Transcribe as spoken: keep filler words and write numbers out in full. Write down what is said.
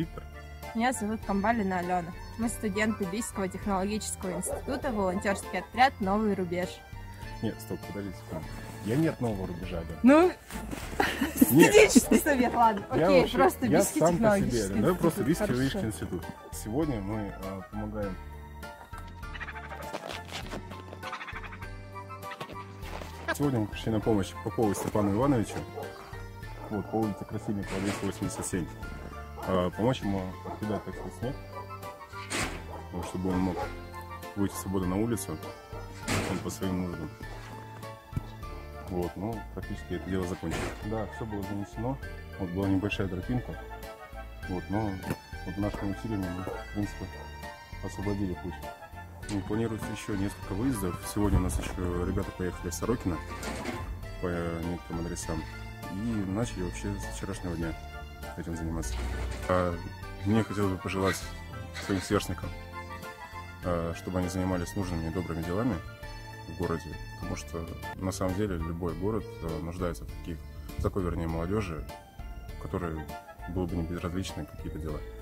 Виктор. Меня зовут Камбалина Алена. Мы студенты Бийского технологического института, волонтерский отряд «Новый рубеж». Нет, стоп, подожди секунду. Я нет нового рубежа, да. Ну, студенческий совет, ладно. Я Окей, вообще, просто я Бийский сам по технологический себе. институт. Давай просто Бийский Хорошо. технологический институт. Сегодня мы а, помогаем Сегодня мы пришли на помощь Попову Степану Ивановичу, вот, по улице Красильникова, двести восемьдесят семь. А, помочь ему откидать, так сказать, снег, вот, чтобы он мог выйти свободно на улицу, он по своим нуждам. Вот, ну, практически это дело закончено. Да, все было занесено, вот была небольшая тропинка, вот, но вот нашими усилиями мы, в принципе, освободили путь. Ну, планируется еще несколько выездов. Сегодня у нас еще ребята поехали в Сорокино по некоторым адресам и начали вообще с вчерашнего дня этим заниматься. А мне хотелось бы пожелать своим сверстникам, чтобы они занимались нужными и добрыми делами в городе, потому что на самом деле любой город нуждается в таких, в такой, вернее, молодежи, которой было бы не безразличны какие-то дела.